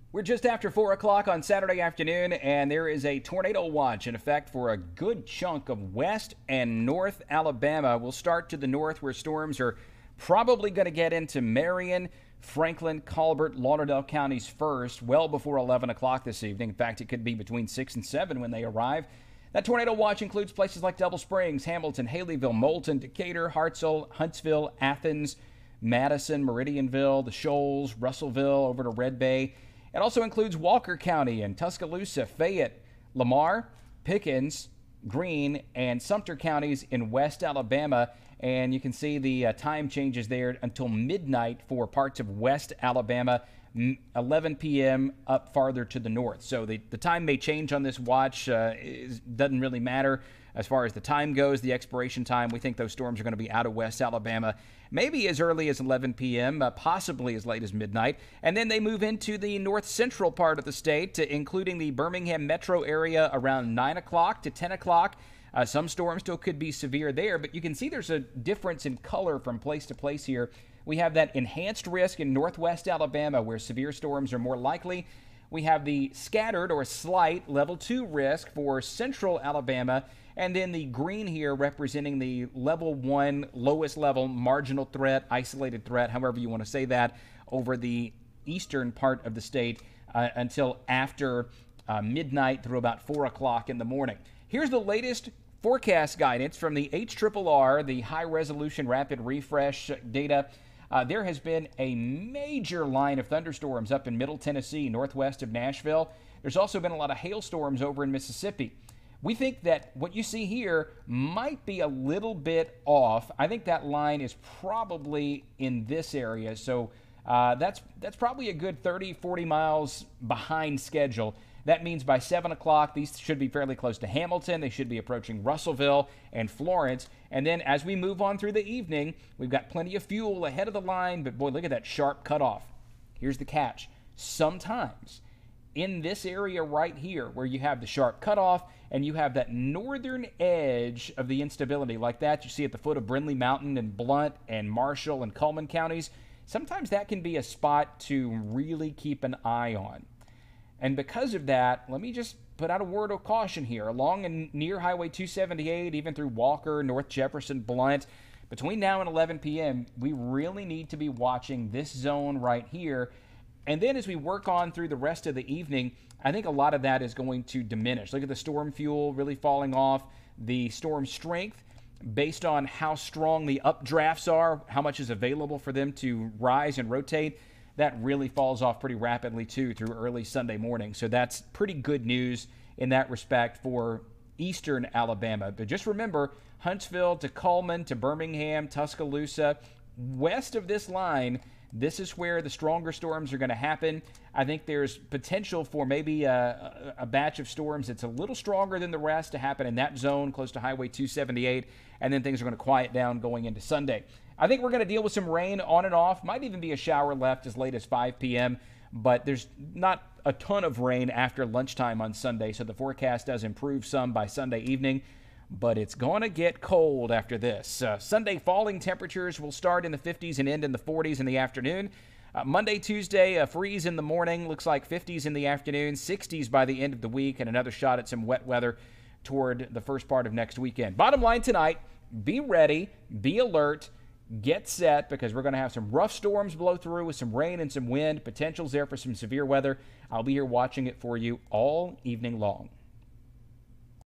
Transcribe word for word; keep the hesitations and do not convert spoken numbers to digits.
We're just after four o'clock on Saturday afternoon, and there is a tornado watch in effect for a good chunk of west and north Alabama. We'll start to the north, where storms are probably going to get into Marion, Franklin, Colbert, Lauderdale counties first, well before eleven o'clock this evening. In fact, it could be between six and seven when they arrive. That tornado watch includes places like Double Springs, Hamilton, Haleyville, Moulton, Decatur, Hartselle, Huntsville, Athens, Madison, Meridianville, the Shoals, Russellville, over to Red Bay. It also includes Walker County and Tuscaloosa, Fayette, Lamar, Pickens, Greene, and Sumter counties in West Alabama. And you can see the uh, time changes there until midnight for parts of West Alabama, eleven p.m. up farther to the north. So the, the time may change on this watch. Uh, it doesn't really matter as far as the time goes, the expiration time. We think those storms are going to be out of West Alabama maybe as early as eleven p.m., uh, possibly as late as midnight. And then they move into the north central part of the state, uh, including the Birmingham metro area around nine o'clock to ten o'clock. Uh, some storms still could be severe there, but you can see there's a difference in color from place to place here. We have that enhanced risk in northwest Alabama, where severe storms are more likely. We have the scattered or slight level two risk for central Alabama, and then the green here representing the level one, lowest level, marginal threat, isolated threat, however you want to say that, over the eastern part of the state uh, until after uh, midnight through about four o'clock in the morning. Here's the latest forecast guidance from the H R R R, the High Resolution Rapid Refresh data. Uh, there has been a major line of thunderstorms up in Middle Tennessee, northwest of Nashville. There's also been a lot of hailstorms over in Mississippi. We think that what you see here might be a little bit off. I think that line is probably in this area. So uh, that's that's probably a good thirty, forty miles behind schedule. That means by seven o'clock, these should be fairly close to Hamilton. They should be approaching Russellville and Florence. And then as we move on through the evening, we've got plenty of fuel ahead of the line. But boy, look at that sharp cutoff. Here's the catch. Sometimes in this area right here, where you have the sharp cutoff and you have that northern edge of the instability like that you see at the foot of Brindley Mountain and Blount and Marshall and Cullman counties, sometimes that can be a spot to really keep an eye on. And because of that, let me just put out a word of caution here. Along and near Highway two seventy-eight, even through Walker, North Jefferson, Blount, between now and eleven p.m., we really need to be watching this zone right here. And then as we work on through the rest of the evening, I think a lot of that is going to diminish. Look at the storm fuel really falling off, the storm strength, based on how strong the updrafts are, how much is available for them to rise and rotate. That really falls off pretty rapidly, too, through early Sunday morning. So that's pretty good news in that respect for eastern Alabama. But just remember, Huntsville to Cullman to Birmingham, Tuscaloosa, west of this line, this is where the stronger storms are going to happen. I think there's potential for maybe a, a batch of storms that's a little stronger than the rest to happen in that zone close to Highway two seventy-eight, and then things are going to quiet down going into Sunday. I think we're going to deal with some rain on and off. Might even be a shower left as late as five p.m., but there's not a ton of rain after lunchtime on Sunday, so the forecast does improve some by Sunday evening, but it's going to get cold after this. Uh, Sunday falling temperatures will start in the fifties and end in the forties in the afternoon. Uh, Monday, Tuesday, a freeze in the morning, looks like fifties in the afternoon, sixties by the end of the week, and another shot at some wet weather toward the first part of next weekend. Bottom line tonight, be ready, be alert, get set, because we're going to have some rough storms blow through with some rain and some wind. Potential's there for some severe weather. I'll be here watching it for you all evening long.